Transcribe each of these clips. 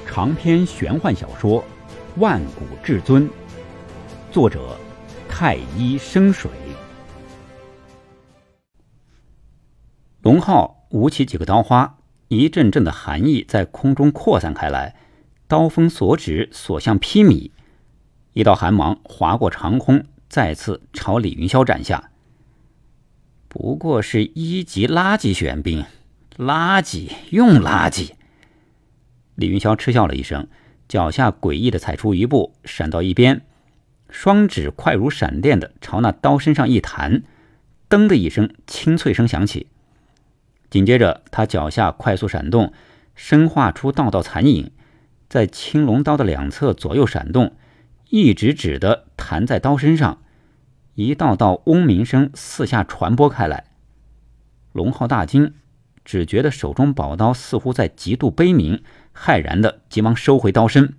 长篇玄幻小说《万古至尊》，作者太一生水。龙浩舞起几个刀花，一阵阵的寒意在空中扩散开来，刀锋所指，所向披靡。一道寒芒划过长空，再次朝李云霄斩下。不过是一级垃圾玄兵，垃圾用垃圾。李云霄嗤笑了一声，脚下诡异的踩出一步，闪到一边，双指快如闪电的朝那刀身上一弹，噔的一声清脆声响起。紧接着他脚下快速闪动，身化出道道残影，在青龙刀的两侧左右闪动，一指指的弹在刀身上，一道道嗡鸣声四下传播开来。龙浩大惊，只觉得手中宝刀似乎在极度悲鸣，骇然的急忙收回刀身。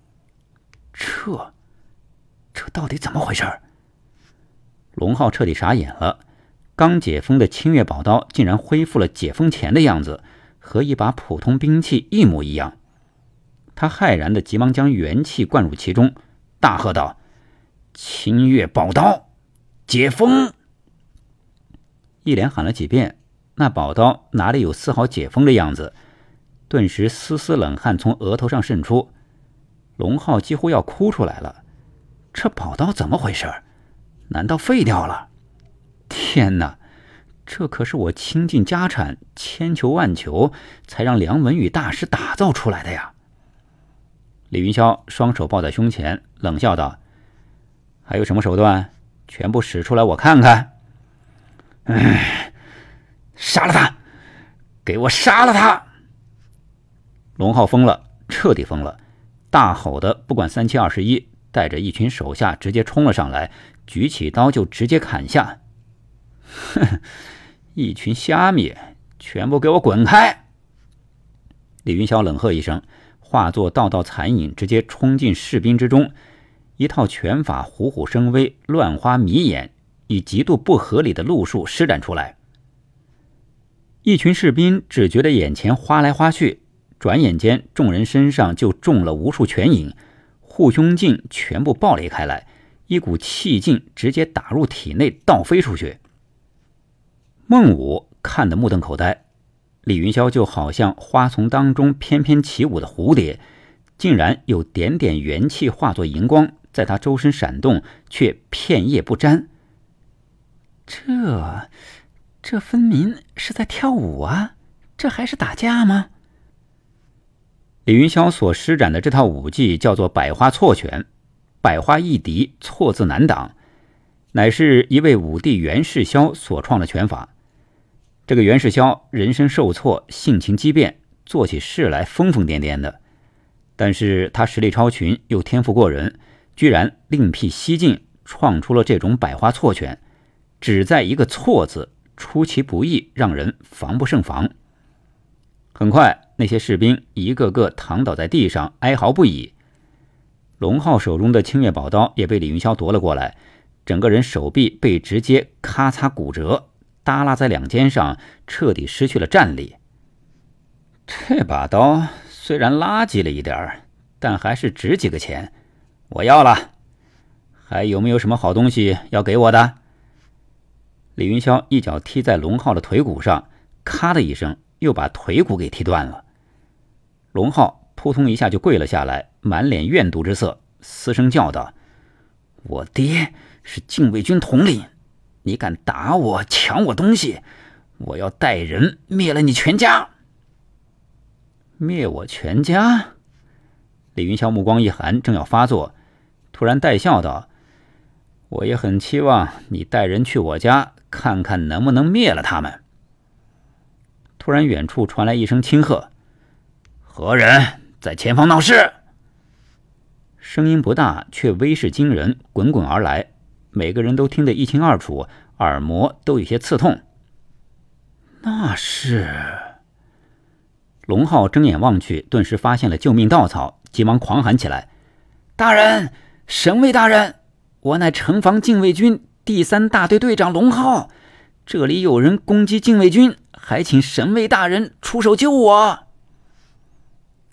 这到底怎么回事？龙浩彻底傻眼了，刚解封的清月宝刀竟然恢复了解封前的样子，和一把普通兵器一模一样。他骇然的急忙将元气灌入其中，大喝道：清月宝刀解封！一连喊了几遍，那宝刀哪里有丝毫解封的样子，顿时丝丝冷汗从额头上渗出。龙浩几乎要哭出来了，这宝刀怎么回事？难道废掉了？天哪，这可是我倾尽家产，千求万求才让梁文宇大师打造出来的呀！李云霄双手抱在胸前，冷笑道：还有什么手段？全部使出来我看看！杀了他！给我杀了他！龙浩疯了，彻底疯了，大吼的不管3721，带着一群手下直接冲了上来，举起刀就直接砍下。哼，一群虾米，全部给我滚开！李云霄冷喝一声，化作道道残影，直接冲进士兵之中，一套拳法虎虎生威，乱花迷眼，以极度不合理的路数施展出来。一群士兵只觉得眼前花来花去，转眼间众人身上就中了无数拳影，护胸镜全部爆裂开来，一股气劲直接打入体内，倒飞出去。孟武看得目瞪口呆，李云霄就好像花丛当中翩翩起舞的蝴蝶，竟然有点点元气化作荧光在他周身闪动，却片叶不沾。这分明是在跳舞啊，这还是打架吗？李云霄所施展的这套武技叫做百花错拳，百花易敌，错字难挡，乃是一位武帝袁世霄所创的拳法。这个袁世霄人生受挫，性情激变，做起事来疯疯癫癫的，但是他实力超群，又天赋过人，居然另辟蹊径，创出了这种百花错拳，只在一个错字，出其不意，让人防不胜防。很快那些士兵一个个躺倒在地上，哀嚎不已。龙浩手中的清月宝刀也被李云霄夺了过来，整个人手臂被直接咔嚓骨折，耷拉在两肩上，彻底失去了战力。这把刀虽然垃圾了一点，但还是值几个钱，我要了。还有没有什么好东西要给我的？李云霄一脚踢在龙浩的腿骨上，咔的一声，又把腿骨给踢断了。龙浩扑通一下就跪了下来，满脸怨毒之色，嘶声叫道：我爹是禁卫军统领，你敢打我，抢我东西，我要带人灭了你全家！灭我全家？李云霄目光一寒，正要发作，突然带笑道：我也很期望你带人去我家，看看能不能灭了他们。突然远处传来一声轻喝：何人在前方闹事？声音不大，却威势惊人，滚滚而来，每个人都听得一清二楚，耳膜都有些刺痛。那是……龙浩睁眼望去，顿时发现了救命稻草，急忙狂喊起来：大人，神卫大人，我乃城防禁卫军第3大队队长龙浩，这里有人攻击禁卫军，还请神卫大人出手救我。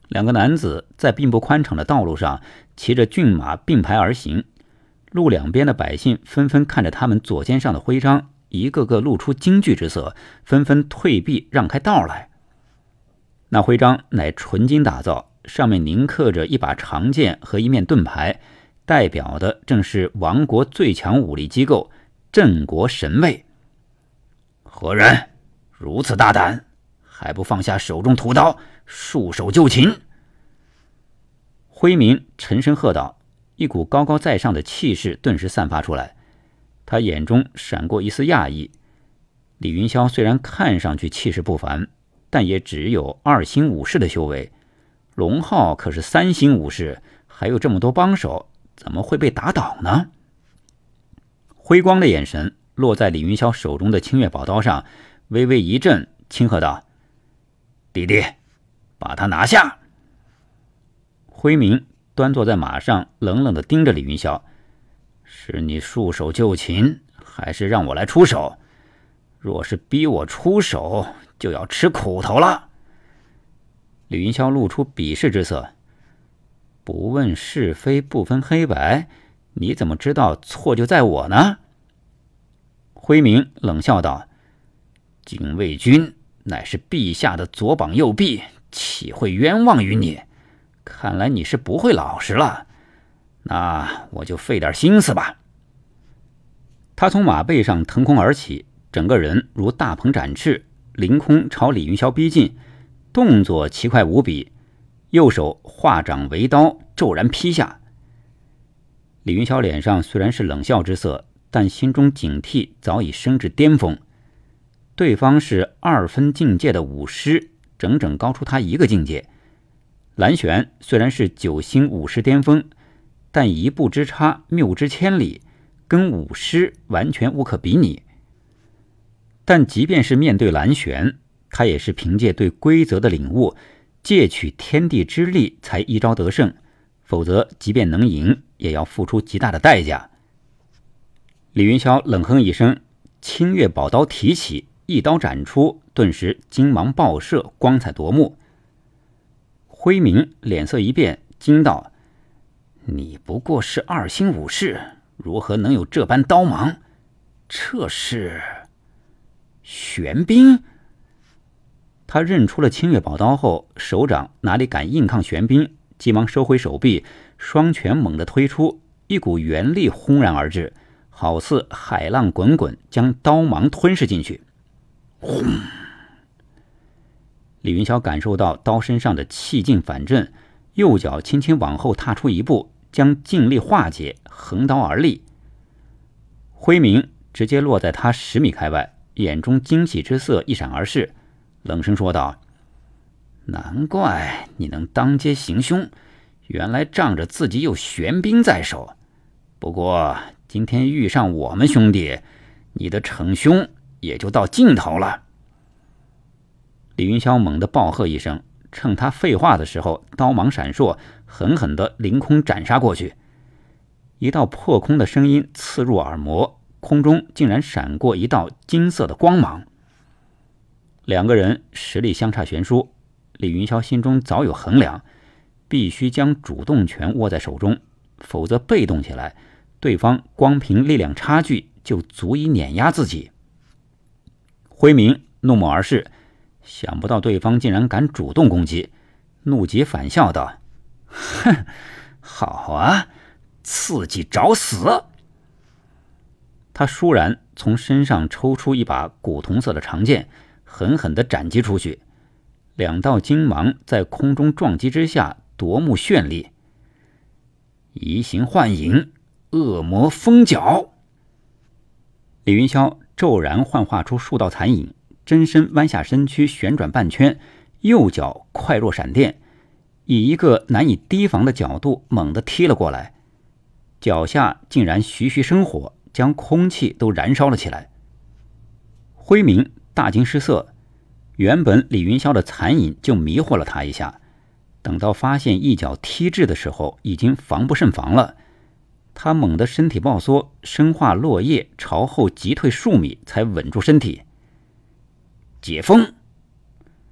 两个男子在并不宽敞的道路上骑着骏马并排而行，路两边的百姓纷纷看着他们左肩上的徽章，一个个露出惊惧之色，纷纷退避让开道来。那徽章乃纯金打造，上面凝刻着一把长剑和一面盾牌，代表的正是亡国最强武力机构镇国神卫。何人如此大胆，还不放下手中屠刀，束手就擒？辉明沉声喝道，一股高高在上的气势顿时散发出来。他眼中闪过一丝讶异。李云霄虽然看上去气势不凡，但也只有2星武士的修为，龙浩可是3星武士，还有这么多帮手，怎么会被打倒呢？辉光的眼神落在李云霄手中的清月宝刀上，微微一震，轻喝道：弟弟，把他拿下。辉明端坐在马上，冷冷地盯着李云霄，是你束手就擒，还是让我来出手？若是逼我出手，就要吃苦头了。李云霄露出鄙视之色，不问是非，不分黑白，你怎么知道错就在我呢？辉明冷笑道：警卫军乃是陛下的左膀右臂，岂会冤枉于你？看来你是不会老实了，那我就费点心思吧。他从马背上腾空而起，整个人如大鹏展翅，凌空朝李云霄逼近，动作奇快无比，右手化掌为刀，骤然劈下。李云霄脸上虽然是冷笑之色，但心中警惕早已升至巅峰。对方是2分境界的武师，整整高出他1个境界。蓝玄虽然是9星武师巅峰，但一步之差，谬之千里，跟武师完全无可比拟。但即便是面对蓝玄，他也是凭借对规则的领悟，借取天地之力才一招得胜，否则即便能赢，也要付出极大的代价。李云霄冷哼一声，清月宝刀提起，一刀斩出，顿时金芒爆射，光彩夺目。辉明脸色一变，惊道：你不过是2星武士，如何能有这般刀芒？这是玄冰？他认出了清月宝刀后，手掌哪里敢硬抗玄冰，急忙收回手臂，双拳猛地推出，一股元力轰然而至，好似海浪滚滚，将刀芒吞噬进去。轰！李云霄感受到刀身上的气劲反震，右脚轻轻往后踏出一步，将劲力化解，横刀而立。辉明直接落在他10米开外，眼中惊喜之色一闪而逝，冷声说道：难怪你能当街行凶，原来仗着自己有玄冰在手。不过今天遇上我们兄弟，你的逞凶也就到尽头了。李云霄猛地暴喝一声，趁他废话的时候，刀芒闪烁，狠狠地凌空斩杀过去。一道破空的声音刺入耳膜，空中竟然闪过一道金色的光芒。两个人实力相差悬殊，李云霄心中早有衡量，必须将主动权握在手中，否则被动起来，对方光凭力量差距就足以碾压自己。辉明怒目而视，想不到对方竟然敢主动攻击，怒极反笑道：哼，好啊，刺激找死。他倏然从身上抽出一把古铜色的长剑，狠狠地斩击出去，2道金芒在空中撞击之下夺目绚丽。移形换影，恶魔封角。李云霄骤然幻化出数道残影，真身弯下身躯，旋转半圈，右脚快若闪电，以一个难以提防的角度猛地踢了过来，脚下竟然徐徐生火，将空气都燃烧了起来。辉明大惊失色，原本李云霄的残影就迷惑了他一下，等到发现一脚踢至的时候，已经防不胜防了。他猛地身体抱缩，身化落叶，朝后急退数米，才稳住身体。解封！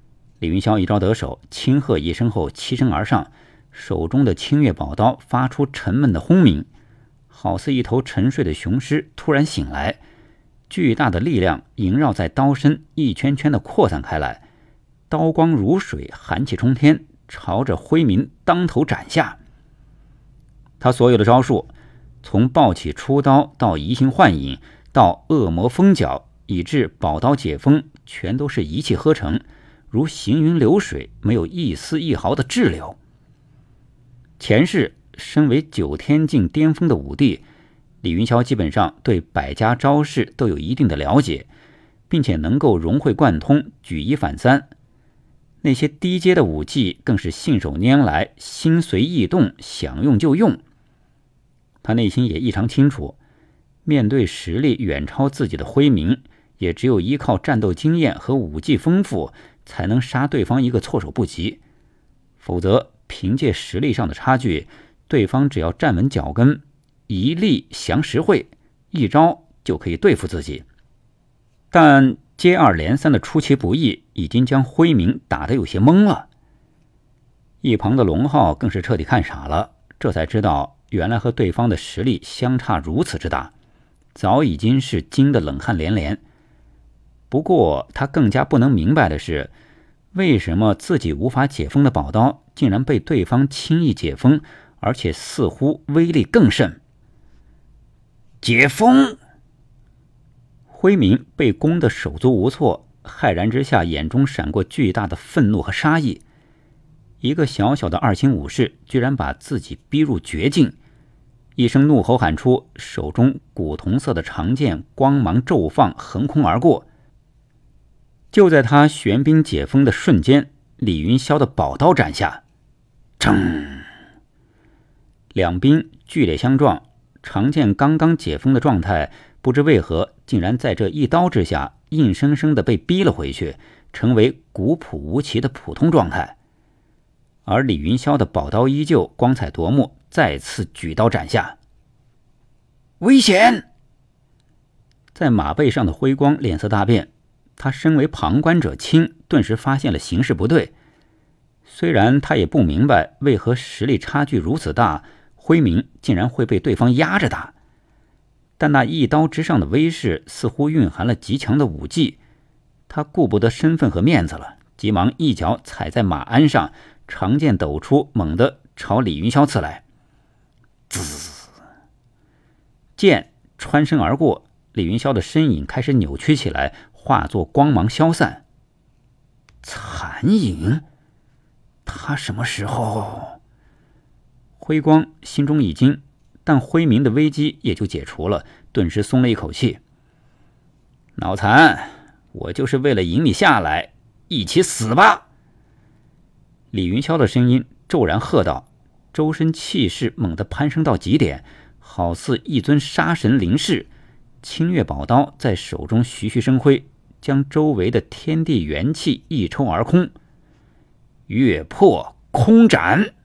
李云霄一招得手，轻喝一声后欺身而上，手中的清月宝刀发出沉闷的轰鸣，好似一头沉睡的雄狮突然醒来，巨大的力量萦绕在刀身，一圈圈的扩散开来，刀光如水，寒气冲天，朝着辉明当头斩下。他所有的招数，从暴起出刀到移形换影，到恶魔封角，以致宝刀解封，全都是一气呵成，如行云流水，没有一丝一毫的滞留。前世身为9天境巅峰的武帝，李云霄基本上对百家招式都有一定的了解，并且能够融会贯通，举一反三。那些低阶的武技更是信手拈来，心随意动，想用就用。他内心也异常清楚，面对实力远超自己的辉明，也只有依靠战斗经验和武技丰富，才能杀对方一个措手不及。否则凭借实力上的差距，对方只要站稳脚跟，一力降十会，一招就可以对付自己。但接二连三的出其不意，已经将辉明打得有些懵了。一旁的龙浩更是彻底看傻了，这才知道原来和对方的实力相差如此之大，早已经是惊得冷汗连连。不过他更加不能明白的是，为什么自己无法解封的宝刀竟然被对方轻易解封，而且似乎威力更甚。解封！辉明被攻得手足无措，骇然之下眼中闪过巨大的愤怒和杀意。一个小小的2星武士居然把自己逼入绝境，一声怒吼喊出，手中古铜色的长剑光芒骤放，横空而过。就在他玄冰解封的瞬间，李云霄的宝刀斩下，铮！两兵剧烈相撞，长剑刚刚解封的状态，不知为何竟然在这一刀之下硬生生的被逼了回去，成为古朴无奇的普通状态。而李云霄的宝刀依旧光彩夺目，再次举刀斩下。危险！在马背上的辉光脸色大变，他身为旁观者清，顿时发现了形势不对。虽然他也不明白为何实力差距如此大，辉明竟然会被对方压着打，但那一刀之上的威势似乎蕴含了极强的武技。他顾不得身份和面子了，急忙一脚踩在马鞍上，长剑抖出，猛地朝李云霄刺来。滋！剑穿身而过，李云霄的身影开始扭曲起来，化作光芒消散。残影？他什么时候？辉光心中一惊，但辉明的危机也就解除了，顿时松了一口气。脑残，我就是为了引你下来，一起死吧！李云霄的声音骤然喝道，周身气势猛地攀升到极点，好似一尊杀神临世。清月宝刀在手中徐徐生挥，将周围的天地元气一抽而空。月破空斩！